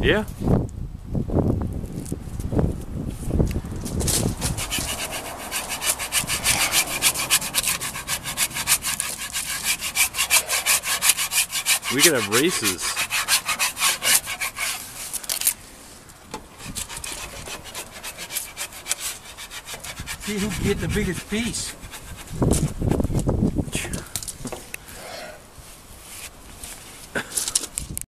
Yeah. We could have races. See who can get the biggest piece.